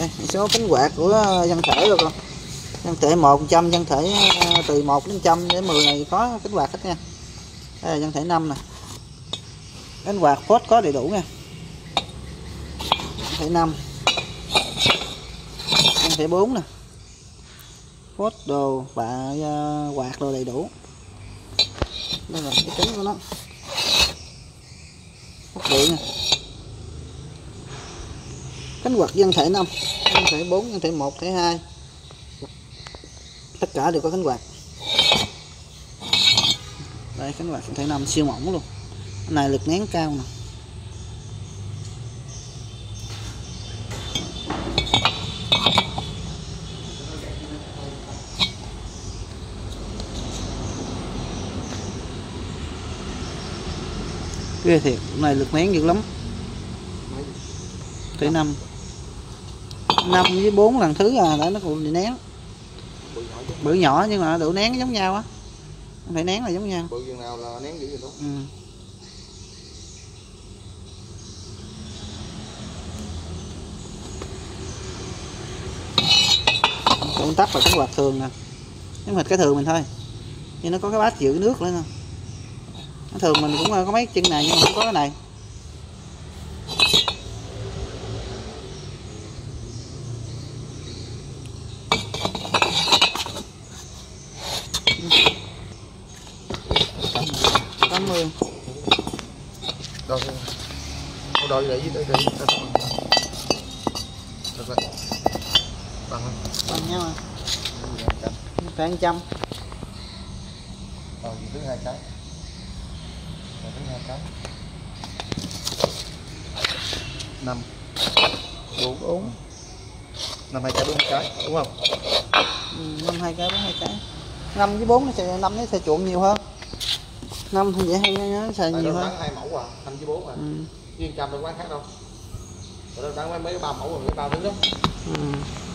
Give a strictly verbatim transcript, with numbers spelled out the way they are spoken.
Đây, số cánh quạt của dân thể rồi con. Dân thể một trăm, dân thể từ một đến trăm đến mười này có cánh quạt hết nha. Đây là dân thể năm nè. Cánh quạt phốt có đầy đủ nha. Dân thể năm. Dân thể bốn nè. Phốt đồ, bạ, quạt đồ đầy đủ. Đây là cái kính của nó. Phốt điện nè. Cánh quạt dân thể năm, dân thể bốn, dân thể một, thể hai. Tất cả đều có cánh quạt. Đây cánh quạt dân thể năm siêu mỏng luôn. Cái này lực nén cao nè. Ghê thiệt, cái này lực nén dữ lắm. Thể năm. năm với bốn lần thứ à, đã nó cũng bị nén. Bự nhỏ nhưng mà độ nén giống nhau á. Phải nén là giống nhau. Bự chừng nào là nén dữ vậy đó. Ừ. Công tắc là cánh quạt thường nè. Giống hệt cái thường mình thôi. Nhưng nó có cái bát giữ nước nữa nè. Nó thường mình cũng có mấy chân này nhưng mà không có cái này. tám mươi. Đo đo để đây đây. Được rồi. Bằng không? Bằng nhau à. Phải một trăm. Ờ, thứ hai cái. Rồi thứ hai cái. năm. bốn. bốn. năm hai cái bốn cái, đúng không? Ừ, năm hai cái bốn hai cái. năm với bốn nó sẽ năm nó sẽ chuộng nhiều hơn. năm thì vậy hay nó xài nhiều hơn. Hai mẫu à, năm với bốn à. Ừ. Riêng trăm đâu quán khác đâu. Rồi bán mấy mấy ba mẫu rồi mấy bao thứ đó. Ừ.